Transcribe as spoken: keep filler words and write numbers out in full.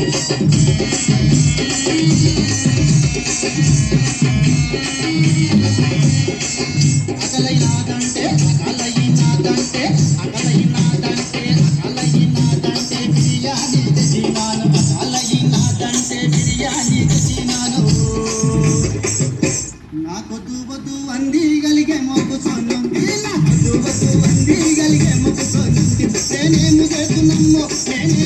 అకలైనాదంటే అకలైనాదంటే అకలైనాదంటే అకలైనాదంటే బిర్యానీ తెచ్చినాను అకలైనాదంటే బిర్యానీ తెచ్చినాను నాకొద్దు వద్దు అంది గలిగే మొక్కు సొన్నుంది నాకొద్దు వద్దు అంది గలిగే మొక్కు సొన్నుంది నేనేమి చేస్తున్నామో నేనే